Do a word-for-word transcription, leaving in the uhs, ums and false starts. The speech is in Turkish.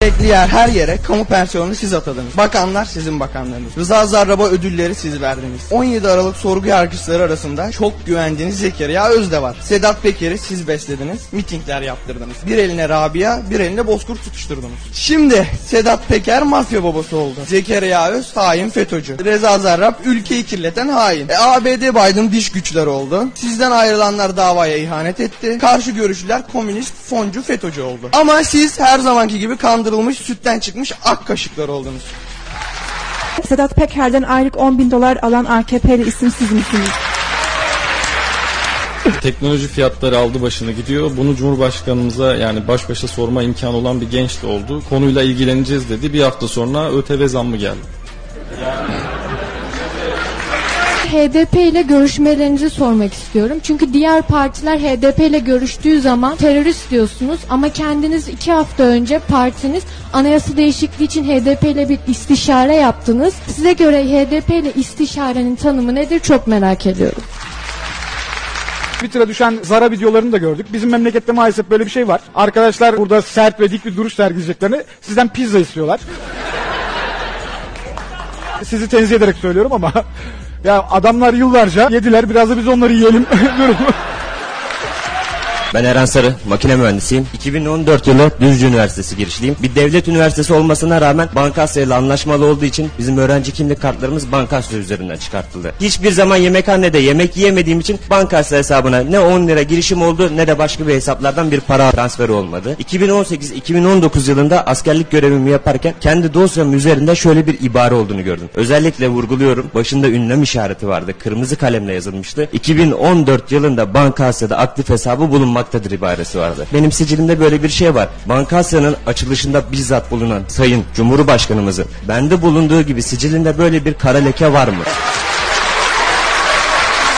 Gerekli yer her yere kamu pensiyonunu siz atadınız. Bakanlar sizin bakanlarınız. Rıza Zarrab'a ödülleri siz verdiniz. on yedi Aralık sorgu yargıçları arasında çok güvendiğiniz Zekeriya Öz de var. Sedat Peker'i siz beslediniz. Mitingler yaptırdınız. Bir eline Rabia, bir eline Bozkurt tutuşturdunuz. Şimdi Sedat Peker mafya babası oldu. Zekeriya Öz hain FETÖ'cü. Rıza Zarrab ülkeyi kirleten hain. E, A B D Biden diş güçleri oldu. Sizden ayrılanlar davaya ihanet etti. Karşı görüşlüler komünist, foncu, FETÖ'cü oldu. Ama siz her zamanki gibi kandırılmış, sütten çıkmış ak kaşıklar oldunuz. Sedat Peker'den aylık on bin dolar alan A K P'li isim siz misiniz? Teknoloji fiyatları aldı başını gidiyor. Bunu Cumhurbaşkanımıza yani baş başa sorma imkanı olan bir genç de oldu. Konuyla ilgileneceğiz dedi. Bir hafta sonra ÖTV zammı geldi. H D P ile görüşmelerinizi sormak istiyorum. Çünkü diğer partiler H D P ile görüştüğü zaman terörist diyorsunuz ama kendiniz iki hafta önce partiniz anayasa değişikliği için H D P ile bir istişare yaptınız. Size göre H D P ile istişarenin tanımı nedir çok merak ediyorum. Twitter'a düşen Zara videolarını da gördük. Bizim memlekette maalesef böyle bir şey var. Arkadaşlar burada sert ve dik bir duruş sergileyeceklerini sizden pizza istiyorlar. Sizi tenzih ederek söylüyorum ama ya adamlar yıllarca yediler, biraz da biz onları yiyelim. Ben Eren Sarı, makine mühendisiyim. iki bin on dört yılı Düzce Üniversitesi girişliyim. Bir devlet üniversitesi olmasına rağmen Bankasya ile anlaşmalı olduğu için bizim öğrenci kimlik kartlarımız Bankasya üzerinden çıkartıldı. Hiçbir zaman yemekhanede yemek yiyemediğim için Bankasya hesabına ne on lira girişim oldu ne de başka bir hesaplardan bir para transferi olmadı. iki bin on sekiz iki bin on dokuz yılında askerlik görevimi yaparken kendi dosyam üzerinde şöyle bir ibare olduğunu gördüm. Özellikle vurguluyorum, başında ünlem işareti vardı. Kırmızı kalemle yazılmıştı. iki bin on dört yılında Bankasya'da aktif hesabı bulunmaktadır ibaresi vardı. Benim sicilimde böyle bir şey var. Bankasya'nın açılışında bizzat bulunan Sayın Cumhurbaşkanımızın bende bulunduğu gibi sicilinde böyle bir kara leke var mı?